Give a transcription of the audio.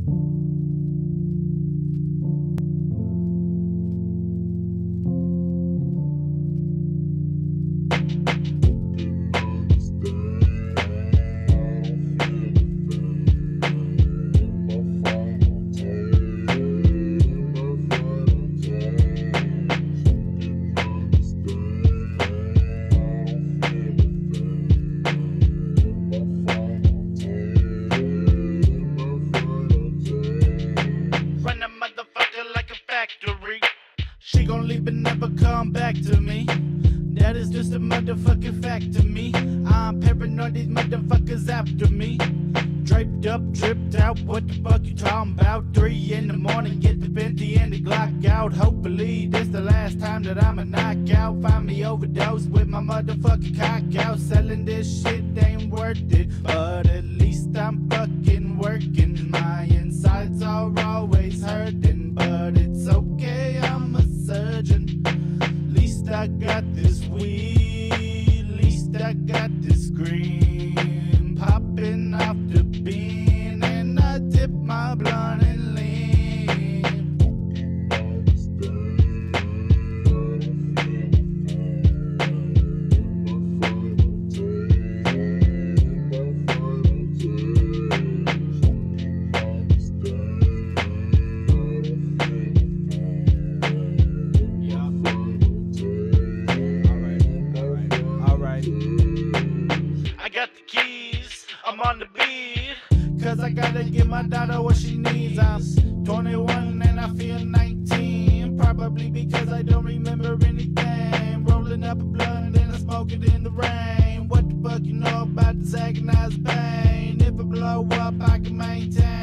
Run a motherfucker like a factory. She gon' leave but never come back to me. That is just a motherfucking fact to me. I'm paranoid, these motherfuckers after me. Draped up, dripped out, what the fuck you talking about? 3 in the morning, get the Bentley and the Glock out. Hopefully this the last time that I'ma knock out. Find me overdose with my motherfucking cock out. Selling this shit ain't worth it, but at least I'm fucking working. My insides are always hurting, but it's okay, I'm a surgeon. Least I got this weed, least I got this green. Popping off the bean, and I dip my blunt and lean. Alright. I got the keys, I'm on the beat, cause I gotta give my daughter what she needs. I'm 21 and I feel 19, probably because I don't remember anything. Rolling up a blunt and I smoke it in the rain. What the fuck you know about this agonized pain? If I blow up I can maintain.